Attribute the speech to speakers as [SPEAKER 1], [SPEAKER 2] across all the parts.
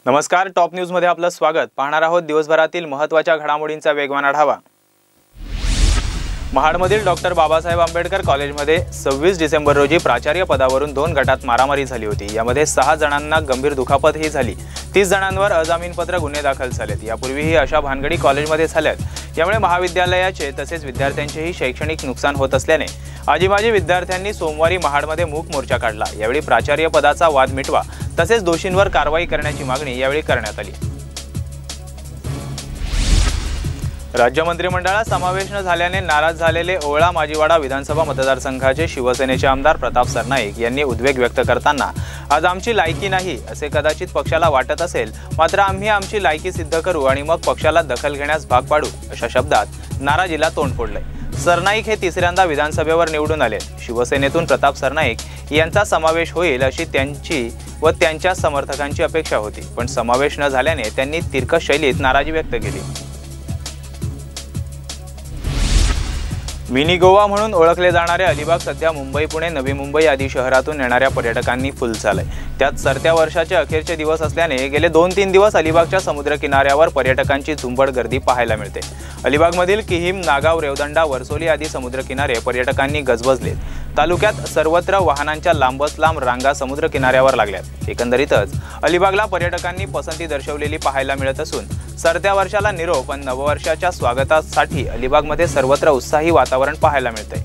[SPEAKER 1] नमस्कार, top news मध्ये आपलं स्वागत। पाहणार आहोत दिवसभरातील महत्त्वाच्या घडामोडींचा वेगवान आढावा। महाडमधील डॉक्टर बाबासाहेब आंबेडकर कॉलेजमध्ये 26 डिसेंबर रोजी प्राचार्य पदावरून 2 गटात मारामारी झाली होती। यामध्ये 6 जणांना गंभीर दुखापतही झाली। 30 जणांवर अजामीनपात्र गुन्हे दाखल झालेत। यापूर्वीही अशा भानगडी कॉलेजमध्ये झाल्यात। यामुळे महाविद्यालयाचे तसेच विद्यार्थ्यांचेही शैक्षणिक नुकसान होत असल्याने आजी माजी विद्यार्थ्यांनी सोमवारी महाडमध्ये मूक मोर्चा काढला। यावेळी प्राचार्य पदाचा वाद मिटवा तसेच दोषींवर कारवाई करण्याची मागणी यावेळी करण्यात आली। राज्य मंत्रिमंडळात समावेश न झाल्याने नाराज झालेले ओळा माजीवाडा विधानसभा मतदारसंघाचे शिवसेनेचे आमदार प्रताप सरनाईक यांनी उद्वेग व्यक्त करताना आज आमची लायकी नाही असे कदाचित पक्षाला वाटत असेल, मात्र आम्ही आमची लायकी सिद्ध करू आणि मग पक्षाला दखल घेण्यास भाग पाडू अशा शब्दात नाराजीला तोंड फोडले। सरनाईक हे तिसऱ्यांदा विधानसभेवर निवडून आले। शिवसेनेतून प्रताप सरनाईक यांचा समावेश होईल अशी त्यांची व त्यांच्या समर्थकांची अपेक्षा होती, पण समावेश न झाल्याने त्यांनी तिरकस शैलीत नाराजी व्यक्त केली। मिनी गोवा म्हणून ओळखले जाणारे अलिबाग सध्या मुंबई, पुणे, नवी मुंबई आदी शहरातून येणाऱ्या पर्यटकांनी फुल झालंय। त्यात सरत्या वर्षाचे अखेरचे दिवस असल्याने गेले 2-3 दिवस अलिबागच्या समुद्र किनाऱ्यावर पर्यटकांची झुंबड गर्दी पाहायला मिळते। अलिबागमधील किहीम, नागाव, रेवदंडा, वरसोली आदी समुद्र किनारे पर्यटकांनी गजबजलेत। तालुक्यात सर्वत्र वाहनांच्या लांबच लांब रांगा समुद्र किनाऱ्यावर लागल्यात। एकंदरीतच अलिबागला पर्यटकांनी पसंती दर्शवलेली पाहायला मिळत असून सरत्या वर्षाला निरोप आणि नववर्षाच्या स्वागतासाठी अलिबागमध्ये सर्वत्र उत्साही वातावरण पाहायला मिळते।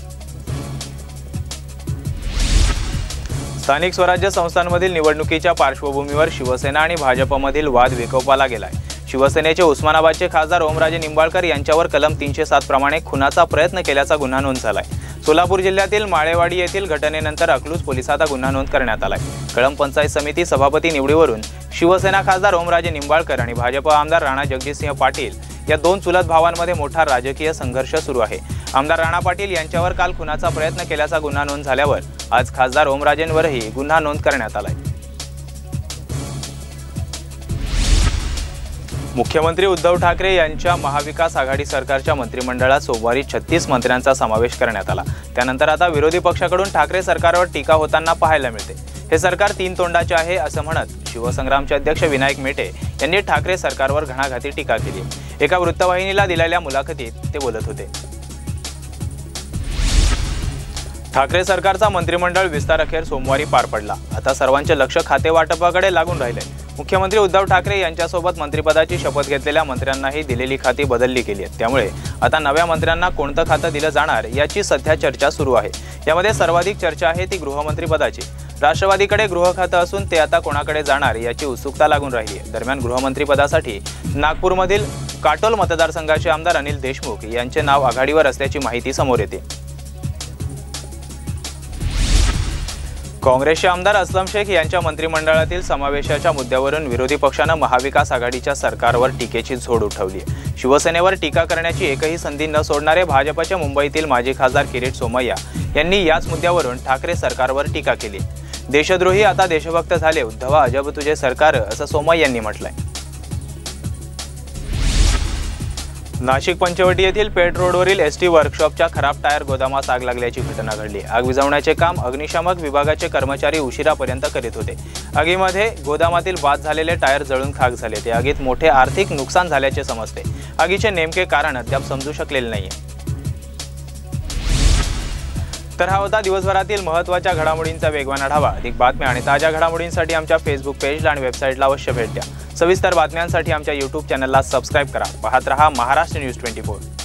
[SPEAKER 1] स्थानिक स्वराज्य संस्थांमधील निवडणुकीच्या पार्श्वभूमीवर शिवसेना आणि भाजपमधील वाद विकोपाला गेलाय। शिवसेनेचे उस्मानाबादचे खासदार ओमराजे निंबाळकर यांच्यावर कलम 307 प्रमाणे खुनाचा प्रयत्न केल्याचा गुन्हा नोंद झालाय। सोलापूर जिल्ह्यातील माळेवाडी येथील घटनेनंतर अकलूज पोलिसात गुन्हा नोंद करण्यात आलाय। कळंब पंचायत समिती सभापती निवडीवरून शिवसेना खासदार ओमराजे निंबाळकर आणि भाजप आमदार राणा जगजितसिंह पाटील या 2 चुलत भावांमध्ये मोठा राजकीय संघर्ष सुरू आहे। आमदार राणा पाटील यांच्यावर काल खुनाचा प्रयत्न केल्याचा गुन्हा नोंद झाल्यावर आज खासदार ओमराजेंवरही गुन्हा नोंद करण्यात आलाय। मुख्यमंत्री उद्धव ठाकरे यांच्या महाविकास आघाडी सरकारच्या मंत्रिमंडळात सोमवारी 36 मंत्र्यांचा समावेश करण्यात आला। त्यानंतर आता विरोधी पक्षाकडून ठाकरे सरकारवर टीका होताना पाहायला मिळते। हे सरकार 3 तोंडाचे आहे असं म्हणत शिवसंग्रामचे अध्यक्ष विनायक मेटे यांनी ठाकरे सरकारवर घणाघाती टीका केली। एका वृत्तवाहिनीला दिलेल्या मुलाखतीत ते बोलत होते। ठाकरे सरकारचा मंत्रिमंडळ विस्तार अखेर सोमवारी पार पडला। आता सर्वांचे लक्ष खाते वाटपाकडे लागून राहिले। मुख्यमंत्री उद्धव ठाकरे यांच्यासोबत मंत्रिपदाची शपथ घेतलेल्या मंत्र्यांनाही दिलेली खाती बदलली गेली आहेत। त्यामुळे आता नव्या मंत्र्यांना कोणतं खातं दिलं जाणार याची सध्या चर्चा सुरू आहे। यामध्ये सर्वाधिक चर्चा आहे ती गृहमंत्रीपदाची। राष्ट्रवादीकडे गृह खातं असून ते आता कोणाकडे जाणार याची उत्सुकता लागून राहिली आहे। दरम्यान गृहमंत्रीपदासाठी नागपूरमधील काटोल मतदारसंघाचे आमदार अनिल देशमुख यांचे नाव आघाडीवर असल्याची माहिती समोर येते। काँग्रेसचे आमदार असलम शेख यांच्या मंत्रिमंडळातील समावेशाच्या मुद्द्यावरून विरोधी पक्षानं महाविकास आघाडीच्या सरकारवर टीकेची झोड उठवली आहे। शिवसेनेवर टीका करण्याची एकही संधी न सोडणारे भाजपचे मुंबईतील माजी खासदार किरीट सोमय्या यांनी याच मुद्द्यावरून ठाकरे सरकारवर टीका केली। देशद्रोही आता देशभक्त झाले, उद्धवा अजब तुझे सरकार असं सोमय्या यांनी म्हटलंय। नाशिक पंचवटी येथील पेठ रोडवरील एसटी वर्कशॉपच्या खराब टायर गोदामात आग लागल्याची घटना घडली। आग विझवण्याचे काम अग्निशामक विभागाचे कर्मचारी उशिरापर्यंत करीत होते। आगीमध्ये गोदामातील बाद झालेले टायर जळून खाक झाले। त्या आगीत मोठे आर्थिक नुकसान झाल्याचे समजते। आगीचे नेमके कारण अद्याप समजू शकलेले नाहीये। तर हा होता दिवसभरातील महत्त्वाच्या घडामोडींचा वेगवान आढावा। अधिक बातम्या आणि ताज्या घडामोडींसाठी आमच्या फेसबुक पेजला आणि वेबसाईटला अवश्य भेट द्या। सविस्तर बातम्यांसाठी आमच्या YouTube चॅनलला सबस्क्राइब करा। पाहत रहा महाराष्ट्र न्यूज 24।